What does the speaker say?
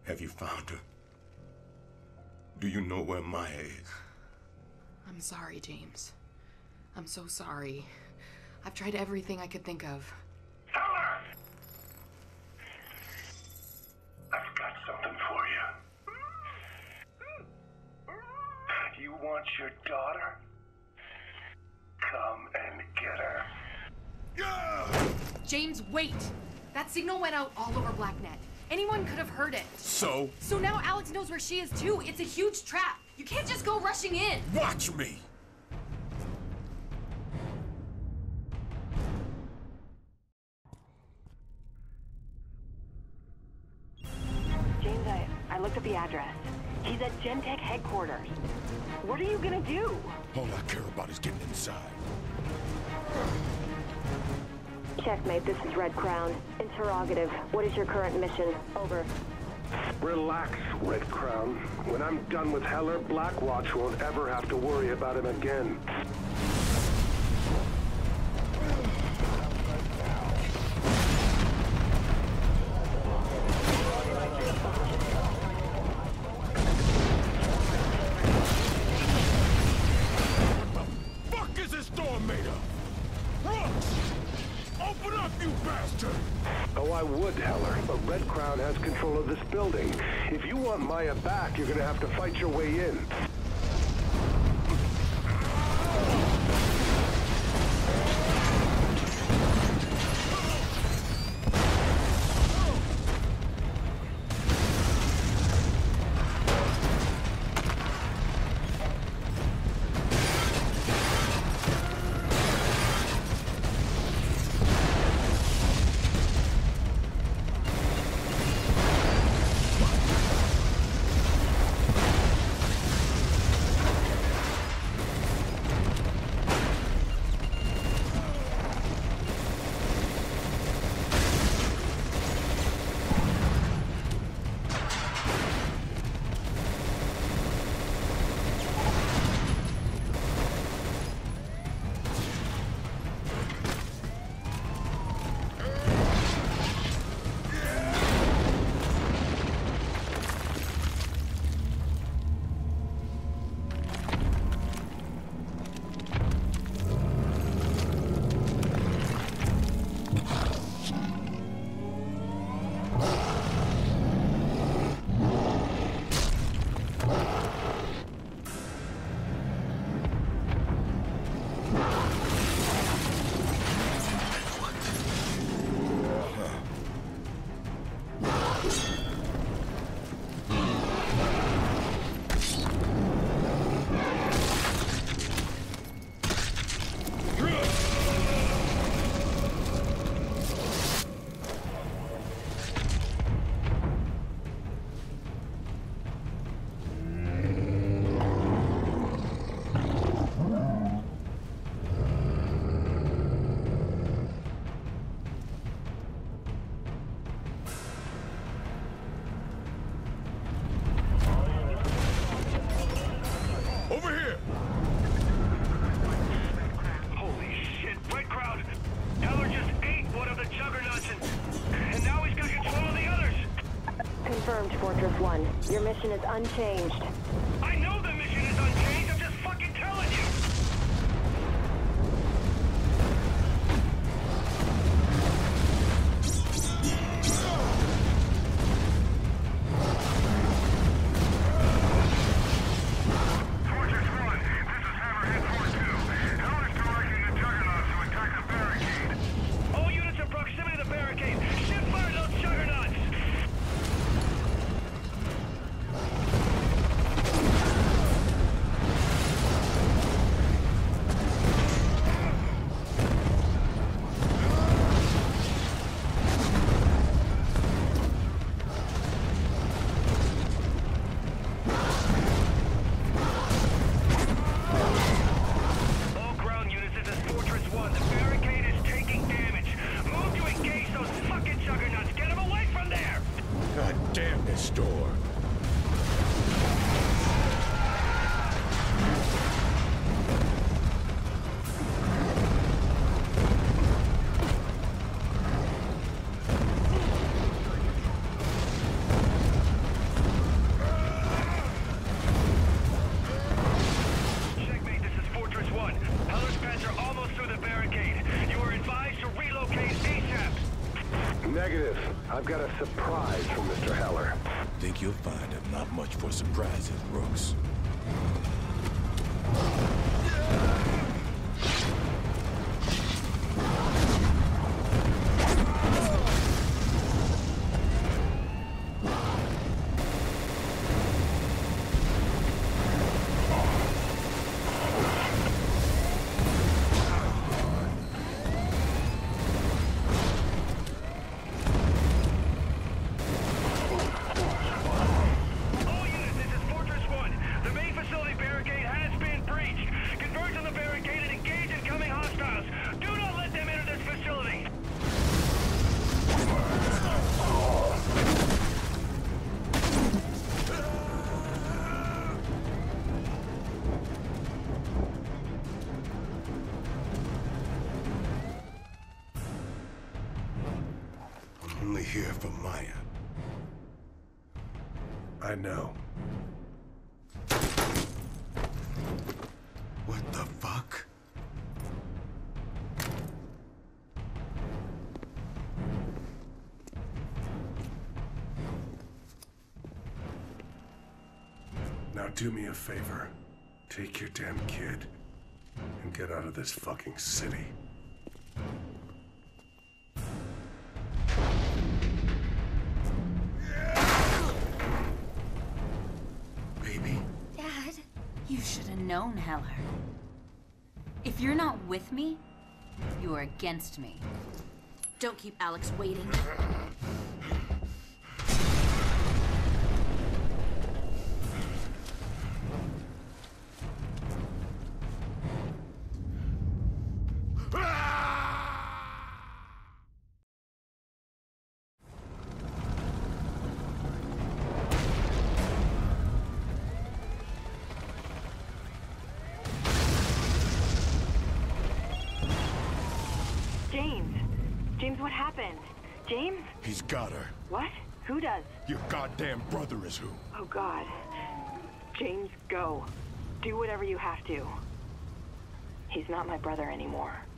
Have you found her? Do you know where Maya is? I'm sorry, James. I'm so sorry. I've tried everything I could think of. Heller! I've got something for you. You want your daughter? Come and get her. Yeah! James, wait! That signal went out all over BlackNet. Anyone could have heard it. So? So now Alex knows where she is too. It's a huge trap. You can't just go rushing in. Watch me! James, I looked up the address. He's at Gentech headquarters. What are you gonna do? All I care about is getting inside. Checkmate, this is Red Crown. Interrogative. What is your current mission? Over. Relax, Red Crown. When I'm done with Heller, Blackwatch won't ever have to worry about him again. Fuck is this door made of? Brooks! Open up, you bastard! Oh, I would, Heller, but Red Crown has control of this building. If you want Maya back, you're gonna have to fight your way in. Over here! Holy shit, Red Crown! Heller just ate one of the juggernauts and now he's got control of the others! Confirmed, Fortress 1. Your mission is unchanged. I know the mission is unchanged, I'm just fucking telling you! Negative. I've got a surprise from Mr. Heller. Think you'll find I'm not much for surprises, Brooks. Only here for Maya. I know. What the fuck? Now do me a favor. Take your damn kid and get out of this fucking city. Baby? Dad, you should have known, Heller. If you're not with me, you are against me. Don't keep Alex waiting. James, what happened? James? He's got her. What? Who does? Your goddamn brother is who? Oh, God. James, go. Do whatever you have to. He's not my brother anymore.